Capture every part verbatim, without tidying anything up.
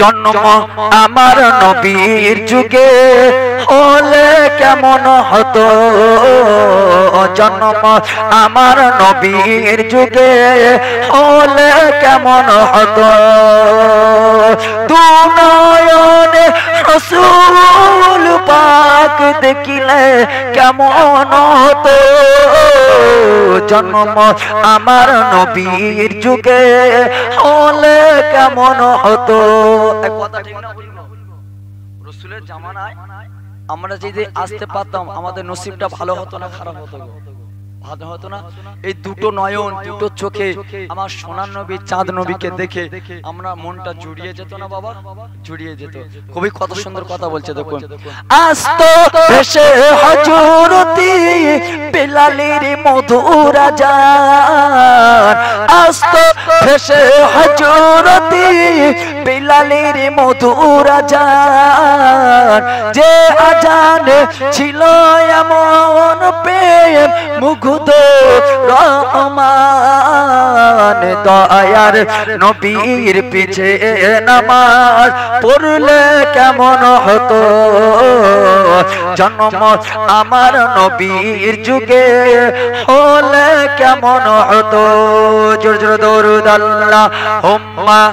জন্ম আমার নবীর যুগে হলে কেমন হতো, জন্ম আমার নবীর যুগে হলে কেমন হতো, দু নয়নে রাসূল পাক দেখিলে কেমন হতো, জন্ম আমার নবীর যুগে হলে কেমন হতো। কথা ঠিক না? রাসূলের জামানায় আমরা যদি আসতে পারতাম আমাদের নসিবটা ভালো হতো না খারাপ হতো? ভালো হতো না? এই দুটো নয়ন দুটো চোখে আমার সোনার নবী চাঁদ নবীকে দেখে আমরা মনটা জুড়িয়ে যেত না বাবা? জুড়িয়ে যেত। খুবই কত সুন্দর কথা বলছে দেখুন, আস্ত ভেসে হযরতি বেলালের মধুর আযান, আস্ত ভেসে হযরতি বেলালের মধুর আযান, যে আযানে ছিল এমন প্রেম মুগ্ধ রহমান, দয়ার নবীর পিছে নামাজ পড়লে কেমন হতো, জন্ম আমার নবীর যুগে হলে কেমন হতো। জোর জোর দরুদ আল্লাহুম্মা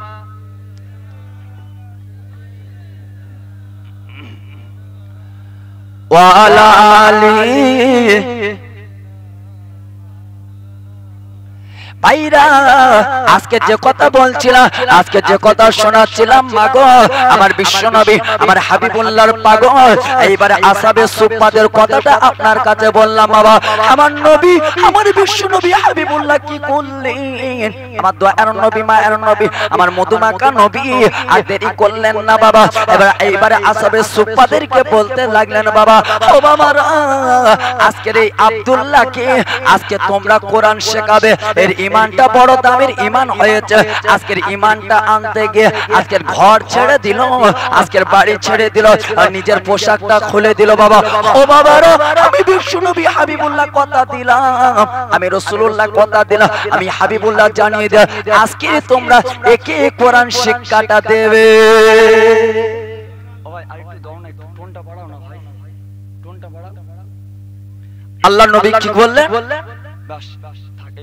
ওয়া আলা আলিহি। ভাইরা আজকে যে কথা বলছিলাম, আজকে যে কথা শোনাচ্ছিলাম, মাগো আমার বিশ্বনবী আমার হাবিবুল্লাহর পাগল, এইবারে আসহাবে সুফফাদের কথাটা আপনার কাছে বললাম। বাবা আমার নবী আমার বিশ্বনবী হাবিবুল্লাহ কি করলেন, আমার দয়ার নবী মায়ের নবী আমার মধুমাখা নবী আর দেরি করলেন না বাবা। এবার এইবারে আসহাবে সুফফাদেরকে বলতে লাগলেন, বাবা ও বাবারা আজকের এই আব্দুল্লাহকে আজকে তোমরা কোরআন শেখাবে, এর ইমানটা বড় দামের ইমান হয়েছে, আজকের ইমানটা আনতে গিয়ে আজকের ঘর ছেড়ে দিল, আজকের বাড়ি ছেড়ে দিল, আর নিজের পোশাকটা খুলে দিল। বাবা ও বাবারা আমি বিশ্বনবী হাবিবুল্লাহ কথা দিলাম, আমি রাসূলুল্লাহ কথা দিলাম, আমি হাবিবুল্লাহ জানিয়ে দিলাম আজকে তোমরা একে কোরআন শিক্ষাটা দেবে। ও ভাই আরেকটু দাও না, টোনটা বাড়াও না ভাই, টোনটা বাড়াও। আল্লাহর নবী কি বললেন? বাস থাকেই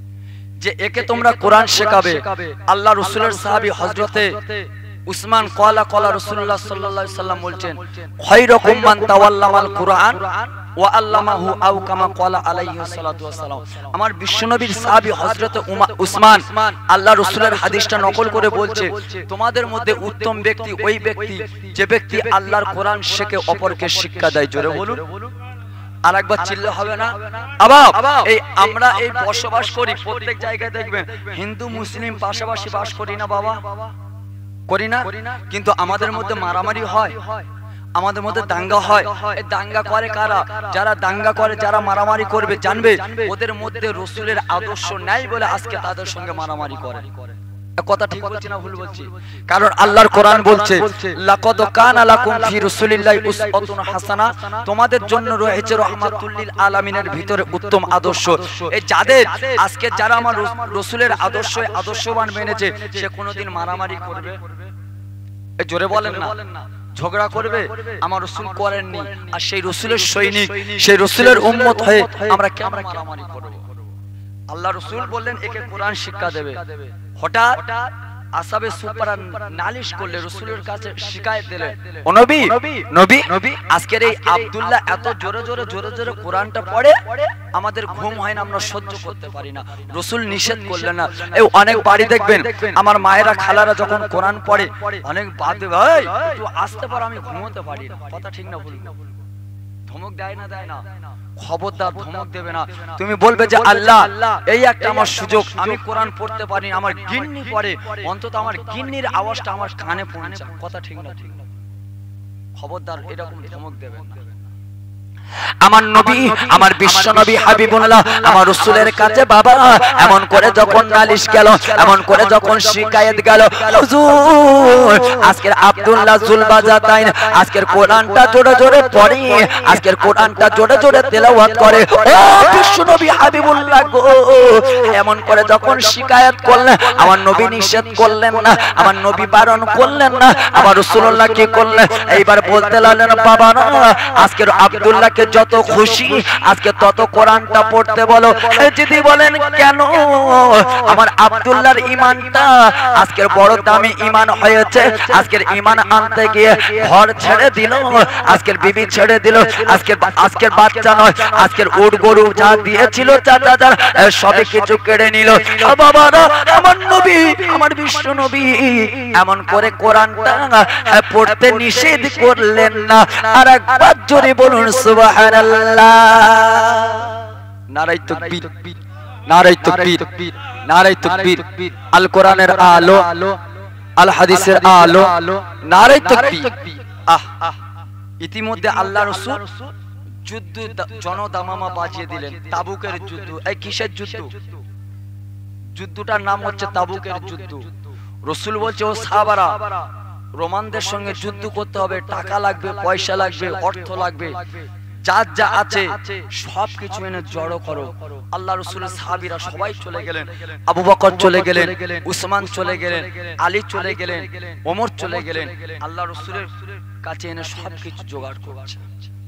যে একে তোমরা কোরআন শেখাবে। আল্লাহ রাসূলের সাহাবী হযরতে উসমান ক্বালা ক্বালা রাসূলুল্লাহ সাল্লাল্লাহু আলাইহি সাল্লাম বলছেন, খায়রুকুম মান তাওয়াল্লামাল কুরআন ওয়া আল্লামাহু আও কামা ক্বালা আলাইহি সাল্লাতু ওয়াসসালাম। আমার বিশ্বনবীর সাহাবী হযরতে উসমান আল্লাহ রাসূলের হাদিসটা নকল করে বলছে, তোমাদের মধ্যে উত্তম ব্যক্তি ওই ব্যক্তি যে ব্যক্তি আল্লাহর কোরআন শেখে অপরকে শিক্ষা দেয়। জোরে বলুন, আর একবার চিল্লে হবে না? আবাব এই আমরা এই বসবাস করি, প্রত্যেক জায়গায় দেখবেন হিন্দু মুসলিম পাশাপাশি বাস করি না বাবা? করি না? কিন্তু আমাদের মধ্যে মারামারি হয়, আমাদের মধ্যে দাঙ্গা হয়। এই দাঙ্গা করে কারা? যারা দাঙ্গা করে, যারা মারামারি করবে, জানবে ওদের মধ্যে রাসূলের আদর্শ নাই বলে আজকে তাদের সঙ্গে মারামারি করে। কথা ঠিক বলছি না ভুল বলছি? কারণ আল্লাহর কোরআন বলছে, লাকাদ কানা লাকুম ফি রাসূলিল্লাহি উসওয়াতুন হাসানাহ, তোমাদের জন্য রয়েছে রাহমাতুল লিল আলামিনের ভিতরে উত্তম আদর্শ। এই যাদের আজকে যারা আমার রাসূলের আদর্শ আদর্শবান মেনেছে, সে কোনোদিন মারামারি করবে? এই জোরে বলেন না। ঝগড়া করবে? আমার রাসূল করেননি, আর সেই রাসূলের সৈনিক, সেই রাসূলের উম্মত হয়ে আমরা কেন মারামারি করব? আল্লাহ রাসূল বললেন একে কোরআন শিক্ষা দেবে। হঠাৎ আসহাবে সুফফারা নালিশ করলে, রাসূলের কাছে শিকায়েত দিলেন, ও নবী নবী আজকের এই আব্দুল্লাহ এত জোরে জোরে জোরে জোরে কোরআনটা পড়ে, আমাদের ঘুম হয় না, আমরা সহ্য করতে পারি না। রাসূল নিষেধ করলেন না। এই অনেক বাড়ি দেখবেন আমার মায়েরা খালারা যখন কোরআন পড়ে অনেক বাদ ভাই একটু আসতে পারো, আমি ঘুমোতে পারি না। কথা ঠিক না ভুল? ধমক দেয় না দেয় না? খবরদার ধমক দেবে না। তুমি বলবে যে আল্লাহ এই একটা আমার সুযোগ, আমি কোরআন পড়তে পারি, আমার গিন্নি পড়ে, অন্তত আমার গিন্নির আওয়াজটা আমার কানে পৌঁছে। কথা ঠিক না? খবরদার এরকম ধমক দেবে না। আমার নবী আমার বিশ্ব নবী হাবিবুল্লাহ আমার রাসূলের কাছে বাবা এমন করে যখন নালিশ গেল, এমন করে যখন শিকায়েত গেল, হুজুর আজকের আব্দুল্লাহ জুলবাজাতাইন আজকের কোরআনটা জোরে জোরে পড়ে, আজকের কোরআনটা জোরে জোরে তেলাওয়াত করে, ও বিশ্ব নবী হাবিবুল্লাহ গো, এমন করে যখন শিকায়েত করলেন আমার নবী নিষেধ করলেন না, আমার নবী বারণ করলেন না, আমার রাসূলুল্লাহ কি করলেন? এইবার বলতে লাগলেন বাবা না আজকের আব্দুল্লাহকে যত খুশি আজকে তত কোরআনটা পড়তে বলো। যদি বলেন কেন? আমার আব্দুল্লাহর ঈমানটা আজকের বড় দামি ঈমান হয়েছে, আজকের ঈমান আনতে গিয়ে ঘর ছেড়ে দিল, আজকের বিবি ছেড়ে দিল, আজকের আজকের বাচ্চা নয় আজকের উট গরু যা দিয়েছিল চাচা যা সবই কিছু কেড়ে নিল। বাবারা আমার নবী আমার বিশ্ব নবী এমন করে কোরআনটা পড়তে নিষেধ করলেন না। আর একবার জোরে বলুন সুবহানাল্লাহ। নারায়ে তাকবীর, নারায়ে তাকবীর, নারায়ে তাকবীর। আল কোরআনের আলো, আল হাদিসের আলো, নারায়ে তাকবীর। আহ ইতিমধ্যে আল্লাহ রাসূল যুদ্ধ জনদামামা বাজিয়ে দিলেন, তাবুকের যুদ্ধ। এই কিসের যুদ্ধ? যুদ্ধটার নাম হচ্ছে তাবুকের যুদ্ধ। রাসূল বলছে ও সাহাবারা রোমানদের সঙ্গে যুদ্ধ করতে হবে, টাকা লাগবে, পয়সা লাগবে, অর্থ লাগবে, যা যা আছে সবকিছু এনে জড়ো করো। আল্লাহ রাসূলের সাহাবীরা সবাই চলে গেলেন, আবু বকর চলে গেলেন, উসমান চলে গেলেন, আলী চলে গেলেন, ওমর চলে গেলেন, আল্লাহ রাসূলের কাছে এনে সবকিছু জোগাড় করছে।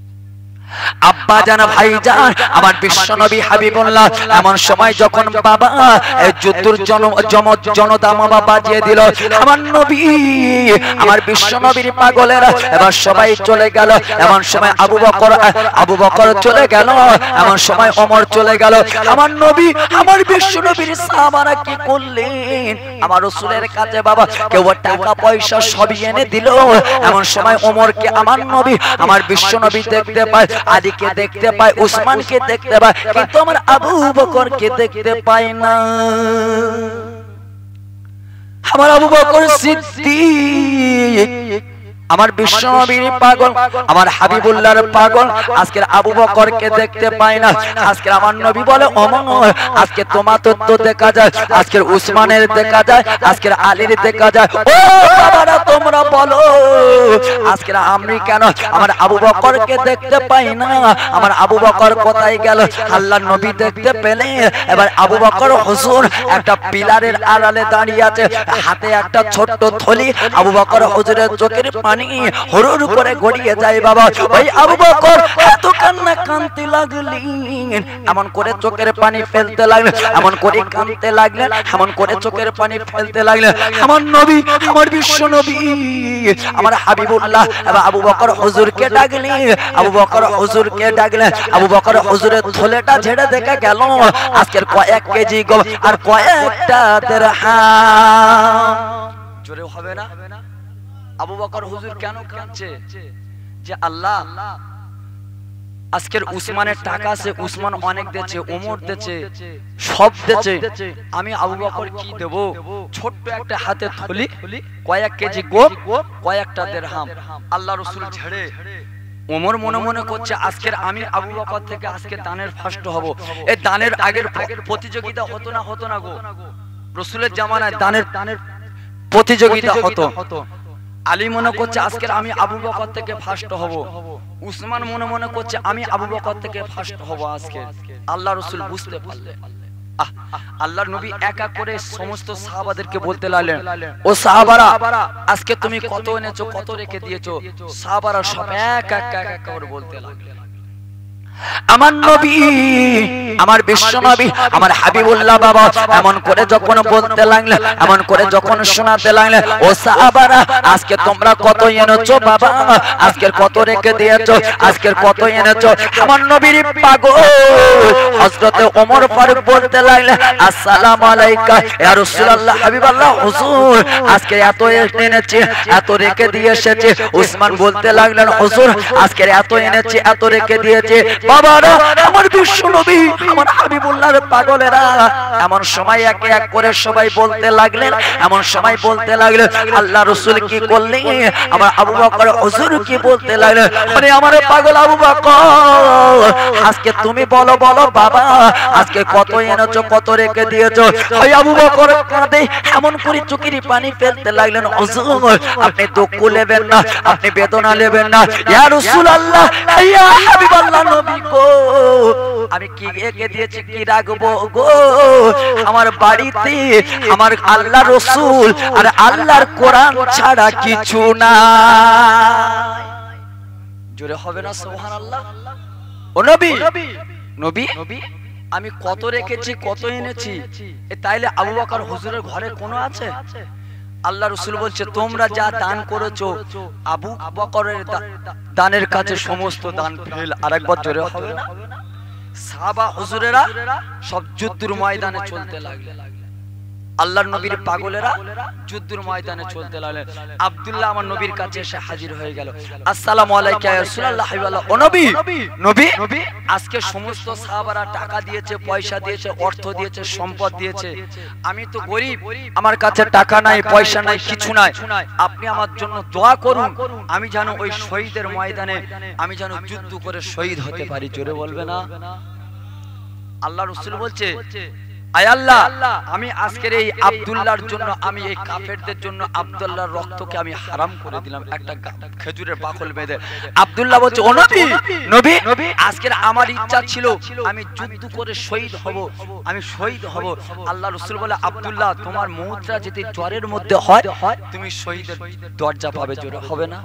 আব্বা জান ভাই জান আমার বিশ্ব নবী হাবিবুল্লাহ এমন সময় যখন বাবা এই যুদ্ধের জনদামামা বাজিয়ে দিল, আমার নবী আমার বিশ্ব নবীর পাগলেরা এবার সবাই চলে গেল। এমন সময় আবু বকর আবু বকর চলে গেল, এমন সময় ওমর চলে গেল। আমার নবী আমার বিশ্ব নবীর সাহাবারা কি করলেন? আমার রাসূলের কাছে বাবা কেউ টাকা পয়সা সবই এনে দিল। এমন সময় ওমরকে আমার নবী আমার বিশ্ব নবী দেখতে পায়, আলীকে দেখতে পায়, উসমানকে দেখতে পায়, কিন্তু আমার আবু বকরকে দেখতে পায় না। আমার আবু বকর সিদ্দিক আমার বিশ্ব নবীর পাগল, আমার হাবিবুল্লাহর পাগল, আজকের আবু বকরকে দেখতে পায় না। আজকের আমার নবী বলে ওমর আজকে তোমার তো দেখা যায়, আজকের উসমানের দেখা যায়, আজকের আলীর দেখা যায়। ও বাবারা তোমরা বলো আজকের আমি কেন আমার আবু বকরকে দেখতে পাই না? আমার আবু বকর কোথায় গেল? আল্লাহর নবী দেখতে পেলে এবার আবু বকর হুজুর একটা পিলারের আড়ালে দাঁড়িয়ে আছে, হাতে একটা ছোট্ট থলি। আবু বকর হুজুরের চোখের পানি হরুর করে গড়িয়ে যায়। বাবা ওই আবু বকর এত কান্না কাঁদতে লাগলেন, এমন করে চোখের পানি ফেলতে লাগলেন, এমন করে কাঁদতে লাগলেন, এমন করে চোখের পানি ফেলতে লাগলেন। আমার নবী আমার বিশ্ব নবী আমার হাবিবুল্লাহ এবার আবু বকর হুজুরকে ডাকলেন, আবু বকর হুজুরকে ডাকলেন। আবু বকর হুজুরের থলেটা ঝেড়ে দেখে গেল আজকের কয়েক কেজি গম আর কয়েকটা দিরহাম। জোরে হবে না? আবু বকর হুজুর কেন কাঁদছে? যে আল্লাহ আজকের উসমানের টাকা আছে, উসমান অনেক দিয়েছে, ওমর দিয়েছে, সব দিয়েছে, আমি আবু বকর কি দেব? ছোট্ট একটা হাতে থলি, কয়েক কেজি গম, কয়েকটা দিরহাম। আল্লাহ রাসূল ঝেড়ে ওমর মনে মনে করছে আজকের আমি আবু বকর থেকে আজকে দানের ফার্স্ট হব। এই দানের আগের প্রতিযোগিতা হতো না হতো না গো, রাসূলের জামানায় দানের দানের প্রতিযোগিতা হতো। আলী মনে করছে আজকের আমি আবু বকর থেকে ফার্স্ট হব, উসমান মনে মনে করছে আমি আবু বকর থেকে ফার্স্ট হব আজকে। আল্লাহ রাসূল বুঝতে পারলেন, আল্লাহর নবী এক এক করে সমস্ত সাহাবাদেরকে বলতে লাগলেন, ও সাহাবারা আজকে তুমি কত এনেছো, কত রেখে দিয়েছো? সাহাবারা সব এক এক এক করে বলতে লাগলেন। আমার নবী আমার বিশ্ব নবী আমার হাবিবুল্লাহ বাবা এমন করে যখন বলতে লাগলেন, এমন করে যখন শোনাতে লাগলেন, ও সাহাবারা আজকে তোমরা কত এনেছো বাবা? আজকের কত রেখে দিয়েছো? আজকের কত এনেছো? আমার নবীর পাগল হযরতে ওমর ফারুক বলতে লাগলেন, আসসালামু আলাইকা ইয়া রাসূলুল্লাহ হাবিবাল্লাহ হুজুর আজকে এত এনেছি, এত রেখে দিয়ে এসেছি। উসমান বলতে লাগলেন, হুজুর আজকে এত এনেছি, এত রেখে দিয়েছি। বাবারা আমার বিশ্ব নবী আমার হাবিবুল্লাহর পাগলেরা এমন সময় একে এক করে সবাই বলতে লাগলেন এমন সময় বলতে লাগলেন আল্লাহ রাসূল কি করলেন আমার আবু বকর হুজুর কি বলতে লাগলেন মানে আমার পাগল আবু বকর আজকে তুমি বলো বলো বাবা আজকে কত এনেছো কত রেখে দিয়েছো ওই আবু বকর কাঁদে এমন করে চোখের পানি ফেলতে লাগলেন হুজুর আপনি দুঃখ নেবেন না আপনি বেদনা নেবেন না ইয়া রাসূলুল্লাহ ইয়া হাবিবাল্লাহ নবী গো আমি কি রেখে দিয়েছি কি রাখবো গো আমার বাড়িতে আমার আল্লাহ রাসূল আর আল্লাহর কোরআন ছাড়া কিছু না জোরে হবে না সুবহানাল্লাহ ও নবী নবী আমি কত রেখেছি কত এনেছি তাইলে আবু বকর হুজুরের ঘরে কোনো আছে আল্লাহ রাসূল বলছে তোমরা যা দান করেছো আবু বকরের দানের কাছে সমস্ত দান ফেল আরেকবার জোরে হবে না সাহাবা হুজুরেরা সব যুদ্ধের ময়দানে চলতে লাগলেন আল্লাহর নবীর পাগলেরা যুদ্ধের ময়দানে চলতে লাগলেন আব্দুল্লাহ আমার নবীর কাছে এসে হাজির হয়ে গেল আসসালামু আলাইকা ইয়া রাসূলুল্লাহ হাবিবাল্লাহ ও নবী নবী আজকে সমস্ত সাহাবারা টাকা দিয়েছে পয়সা দিয়েছে অর্থ দিয়েছে সম্পদ দিয়েছে আমি তো গরীব আমার কাছে টাকা নাই পয়সা নাই কিছু নাই আপনি আমার জন্য দোয়া করুন আমি যেন ওই শহীদের ময়দানে আমি যেন যুদ্ধ করে শহীদ হতে পারি জোরে বলবে না আল্লাহ রাসূল বলছে আয় আল্লাহ আমি আজকের এই আব্দুল্লাহর জন্য আমি এই কাফেরদের জন্য আব্দুল্লাহর রক্তকে আমি হারাম করে দিলাম একটা খেজুরের বাকল বেঁধে আব্দুল্লাহ বলছে ও নবী নবী আজকের আমার ইচ্ছা ছিল আমি যুদ্ধ করে শহীদ হব আমি শহীদ হব আল্লাহ রাসূল বলে আব্দুল্লাহ তোমার মউতটা যদি জ্বরের মধ্যে হয় তুমি শহীদের দরজা পাবে জোরে হবে না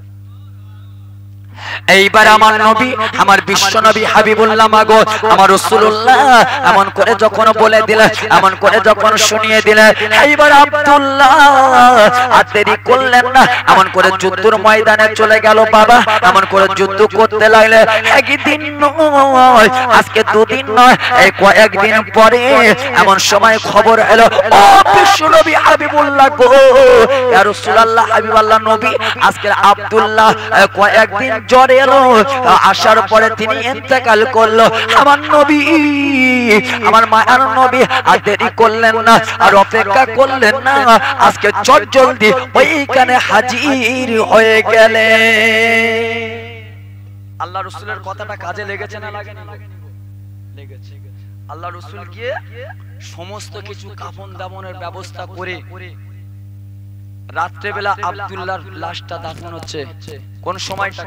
এইবার আমার নবী আমার বিশ্ব নবী হাবিবুল্লাহ মাগো আমার রাসূলুল্লাহ এমন করে যখন বলে দিলেন এমন করে যখন শুনিয়ে দিলেন এইবার আব্দুল্লাহ আর দেরি করলেন না এমন করে যুদ্ধের ময়দানে চলে গেল বাবা এমন করে যুদ্ধ করতে লাগলেন একদিন নয় আজকে দুদিন নয় এই কয়েকদিন পরে এমন সময় খবর এলো ও বিশ্ব নবী হাবিবুল্লাহ গো ইয়া রাসূলুল্লাহ হাবিবাল্লাহ নবী আজকে আব্দুল্লাহ কয়েকদিন জ্বর এলো আসার পরে তিনি ইন্তেকাল করলো আমার নবী আমার মায়ের নবী আর দেরি করলেন না আর অপেক্ষা করলেন না আজকে চট জলদি ওইখানে হাজির হয়ে গেলেন আল্লাহ রাসূলের কথাটা কাজে লেগেছে না লাগেনি লেগেছে আল্লাহ রাসূল গিয়ে সমস্ত কিছু কাফন দাফনের ব্যবস্থা করে রাত্রে বেলা আব্দুল্লাহর লাশটা দাফন হচ্ছে কোন সময়টা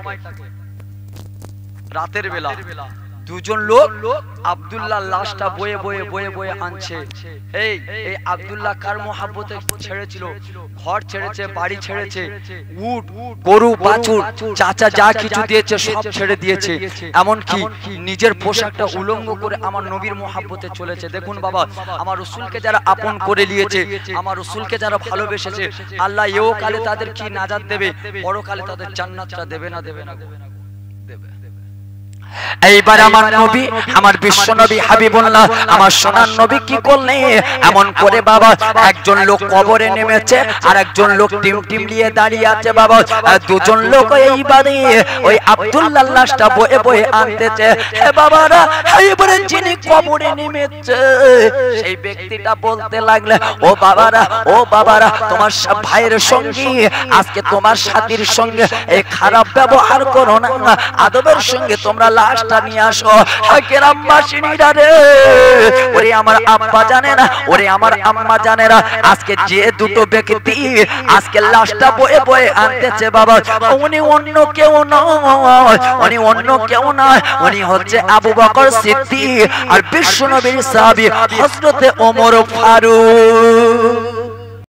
রাতের বেলা দুজন লোক আব্দুল্লাহর লাশটা বয়ে বয়ে বয়ে বয়ে আনছে এই এই আব্দুল্লাহ কার মোহাব্বতে ছেড়েছিল ঘর ছেড়েছে বাড়ি ছেড়েছে উট গরু বাছুর চাচা যা কিছু দিয়েছে সব ছেড়ে দিয়েছে এমন কি নিজের পোশাকটা উলঙ্গ করে আমার নবীর মোহাব্বতে চলেছে দেখুন বাবা আমার রাসূলকে যারা আপন করে নিয়েছে আমার রাসূলকে যারা ভালোবেসেছে আল্লাহ এও কালে তাদের কি নাজাত দেবে পরকালে তাদের জান্নাতটা দেবে না দেবে না দেবে এইবার আমার নবী আমার বিশ্ব নবী হাবিবুল্লাহ আমার সোনার নবী কি করলে এমন করে বাবা একজন লোক কবরে নেমেছে আর একজন লোক টিম টিম নিয়ে দাঁড়িয়ে আছে বাবা দুজন লোক এইবারে ওই আব্দুল্লাহর লাশটা বয়ে বয়ে আনতেছে হে বাবারা এইবারে যিনি কবরে নেমেছে সেই ব্যক্তিটা বলতে লাগলে ও বাবারা ও বাবারা তোমার সব ভাইয়ের সঙ্গে আজকে তোমার সাথীর সঙ্গে এই খারাপ ব্যবহার করো না আদবের সঙ্গে তোমরা লাশটা নিয়ে আসো গ্রামবাসীরা রে ওরে আমার আব্বা জানে না ওরে আমার আম্মা জানে না আজকে যে দুটো ব্যক্তি আজকে লাশটা বয়ে বয়ে আনতেছে বাবা উনি অন্য কেউ নয় উনি অন্য কেউ নয় উনি হচ্ছে আবু বকর সিদ্দিক আর বিশ্বনবীর সাহাবী হযরতে ওমর ফারুক